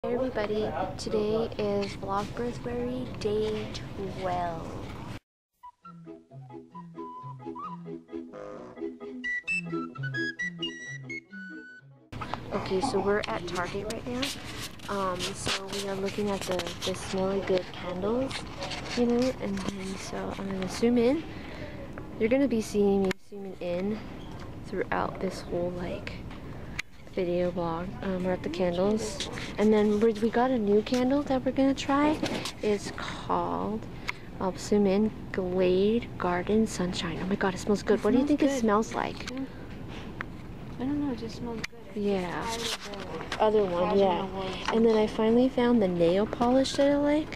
Hey everybody, today is vlogbirthary day 12. Okay, so we're at Target right now. So we are looking at the smelly good candles, you know, and then so I'm gonna zoom in. You're gonna be seeing me zooming in throughout this whole like video blog. We're at the candles, and then we got a new candle that we're gonna try. It's called, I'll zoom in, Glade Garden Sunshine. Oh my god, it smells good. What do you think it smells like? I don't know, it just smells good. Yeah. Other one, yeah. And then I finally found the nail polish that I like.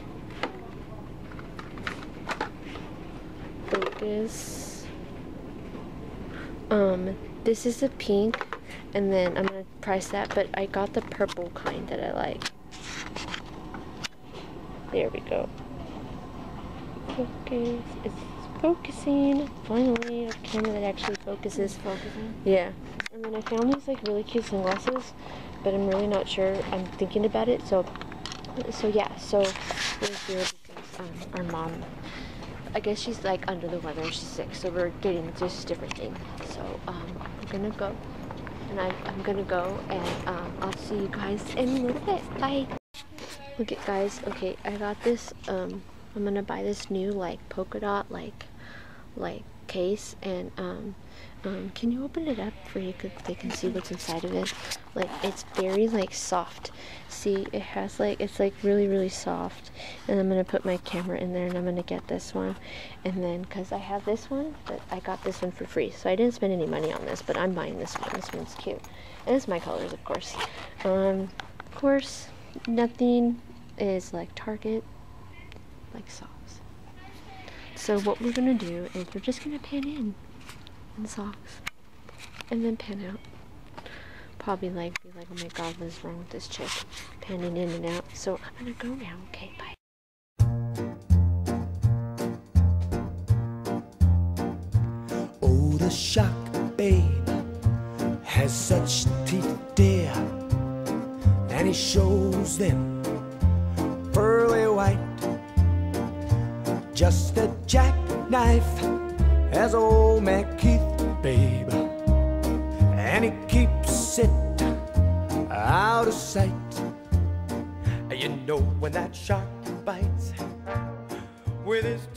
Focus. This is the pink, and then I'm gonna price that, but I got the purple kind that I like. There we go. Focus. It's focusing. Finally, a camera that actually focuses. It's focusing? Yeah. And then I found these like really cute sunglasses, but I'm really not sure. I'm thinking about it. So yeah. So we're here because our mom, I guess she's like under the weather. She's sick, so we're getting just different things. So we're gonna go, and I'm gonna go, and I'll see you guys in a little bit. Bye. Look at guys. Okay, I got this. I'm gonna buy this new like polka dot like case, and can you open it up for they can see what's inside of it? Like, it's very like soft. See, it has like, it's like really soft. And I'm gonna put my camera in there, and I'm gonna get this one. And then because I have this one, but I got this one for free, so I didn't spend any money on this, but I'm buying this one. This one's cute, and it's my colors, of course. Nothing is like Target like socks. So what we're gonna do is we're just gonna pan in socks, and then pan out. Probably like be like, oh my god, what is wrong with this chick? Panning in and out. So I'm gonna go now. Okay, bye. Oh, the shock babe has such teeth, dear, and he shows them pearly white. Just a jackknife as old Mac Keith, babe, and he keeps it out of sight. You know when that shark bites with his